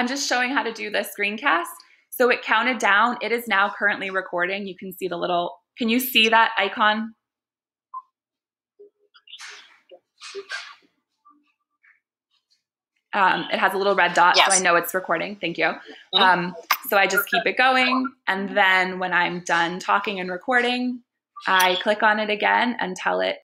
I'm just showing how to do the screencast. So it counted down. It is now currently recording. You can see the little, can you see that icon? It has a little red dot, Yes. so I know it's recording. Thank you. So I just keep it going. And then when I'm done talking and recording, I click on it again and tell it